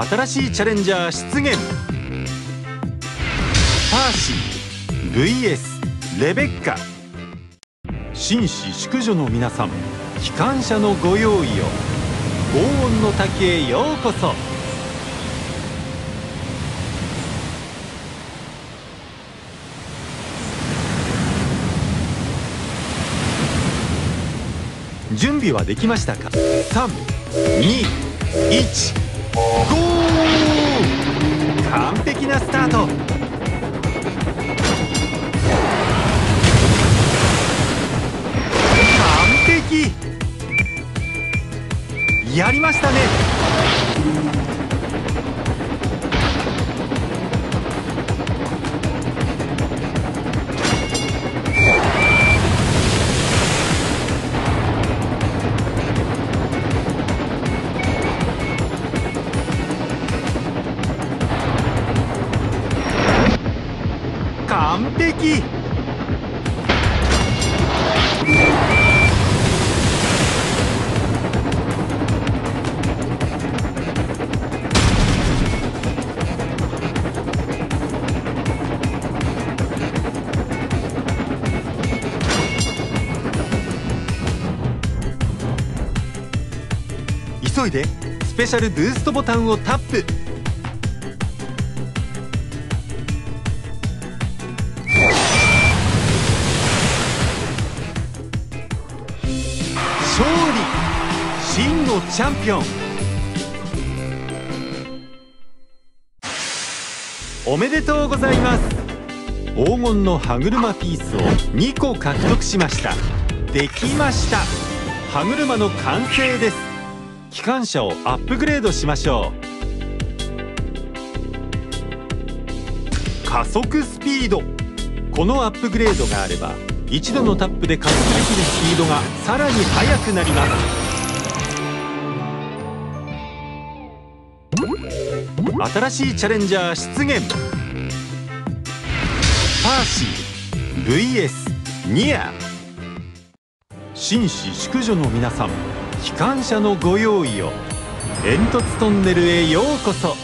新しいチャレンジャー出現。パーシー VS レベッカ。紳士淑女の皆さん、機関車のご用意を。高温の滝へようこそ。準備はできましたか。3、2、1、ゴー！完璧なスタート。完璧！やりましたね。完璧！急いでスペシャルブーストボタンをタップ。勝利！真のチャンピオン。おめでとうございます。黄金の歯車ピースを2個獲得しました。できました。歯車の完成です。機関車をアップグレードしましょう。加速スピード。このアップグレードがあれば一度のタップで加速できるスピードがさらに速くなります。新しいチャレンジャー出現。パーシー VS ニア。紳士淑女の皆さん、機関車のご用意を。煙突トンネルへようこそ。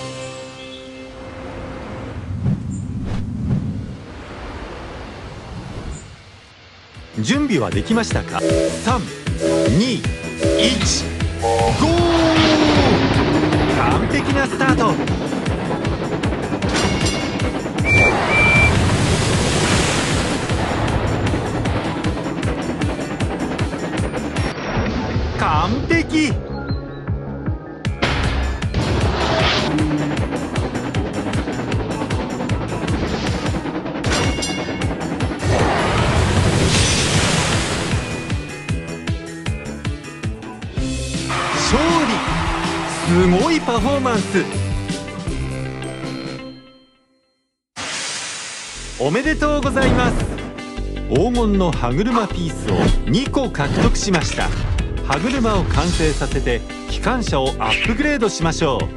準備はできましたか。3、2、1、ゴー！完璧なスタート。完璧！勝利！すごいパフォーマンス。おめでとうございます。黄金の歯車ピースを2個獲得しました。歯車を完成させて機関車をアップグレードしましょう。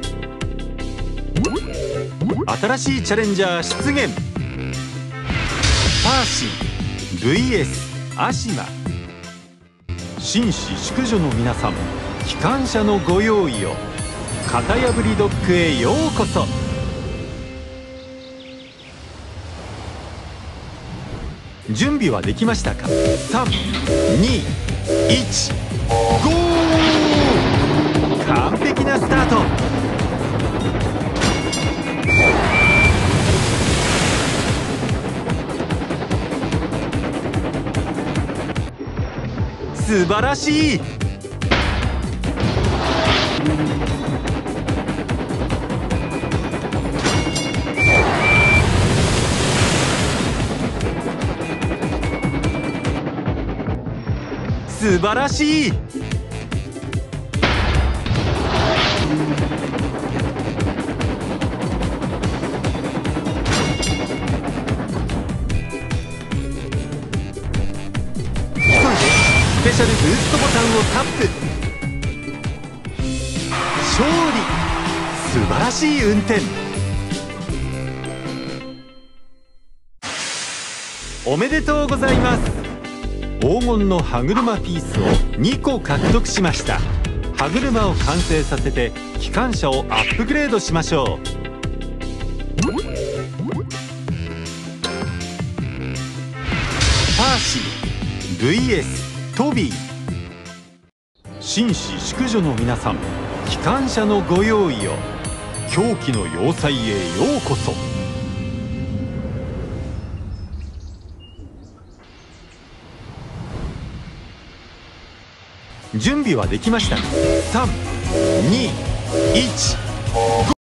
新しいチャレンジャー出現。パーシー VS アシマ。紳士淑女の皆さん、機関車のご用意を。型破りドッグへようこそ。準備はできましたか。3、2、1、ゴー！完璧なスタート。素晴らしい！素晴らしい！スペシャルブーストボタンをタップ。勝利！素晴らしい運転。おめでとうございます。黄金の歯車ピースを2個獲得しました。歯歯車を完成させて機関車をアップグレードしましょう。パーシー VS トビー。紳士淑女の皆さん、機関車のご用意を。狂気の要塞へようこそ。準備はできましたか？3、2、1、ゴ